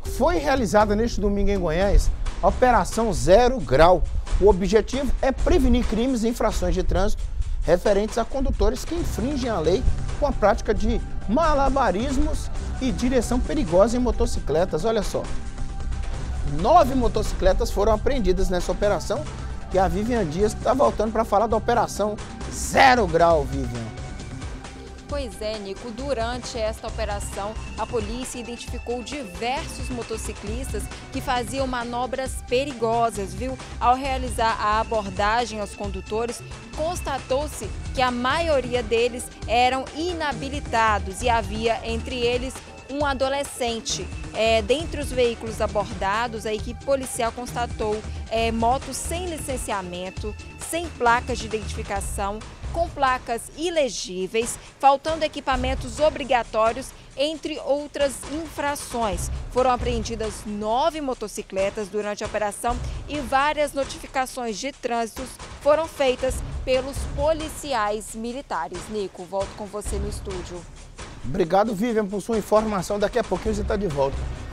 Foi realizada neste domingo em Goiás a Operação Zero Grau. O objetivo é prevenir crimes e infrações de trânsito referentes a condutores que infringem a lei com a prática de malabarismos e direção perigosa em motocicletas. Olha só, 9 motocicletas foram apreendidas nessa operação e a Vivian Dias está voltando para falar da Operação Zero Grau, Vivian. Pois é, Nico, durante esta operação, a polícia identificou diversos motociclistas que faziam manobras perigosas, viu? Ao realizar a abordagem aos condutores, constatou-se que a maioria deles eram inabilitados e havia entre eles um adolescente. Dentre os veículos abordados, a equipe policial constatou motos sem licenciamento, sem placas de identificação, com placas ilegíveis, faltando equipamentos obrigatórios, entre outras infrações. Foram apreendidas 9 motocicletas durante a operação e várias notificações de trânsito foram feitas pelos policiais militares. Nico, volto com você no estúdio. Obrigado, Vivian, por sua informação. Daqui a pouquinho você está de volta.